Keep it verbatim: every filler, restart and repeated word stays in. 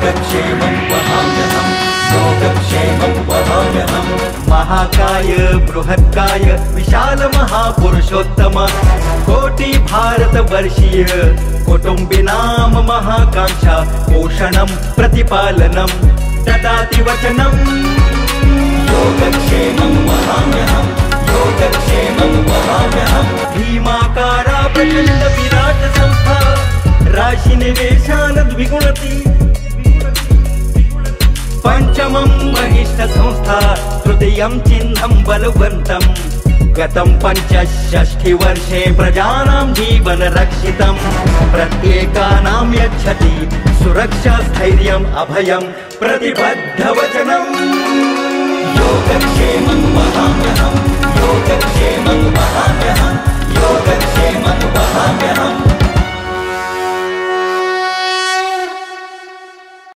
योगक्षेमं वहाम्यहम् योगक्षेमं वहाम्यहम् महाकाय बृहत्काय विशाल महापुरुषोत्तम कोटि भारतवर्षीय कुटुम्बिनां महाकांक्षा पोषणं प्रतिपालनं ददाति वचनम् योगक्षेमं वहाम्यहम् योगक्षेमं वहाम्यहम् भीमाकारा प्रचण्ड विराट संस्था राशिनिवेशान् द्विगुणति पंचमं महिष्ठ संस्था तृतीयं चिह्नं बलवन्तं गतं पञ्चषष्ठि वर्षे प्रजानां जीवन रक्षितं प्रत्येकानां यच्छति सुरक्षा स्थैर्यम् अभयं प्रतिबद्धवचनम् योगक्षेमं वहाम्यहम् योगक्षेमं वहाम्यहम् योगक्षेमं वहाम्यहम्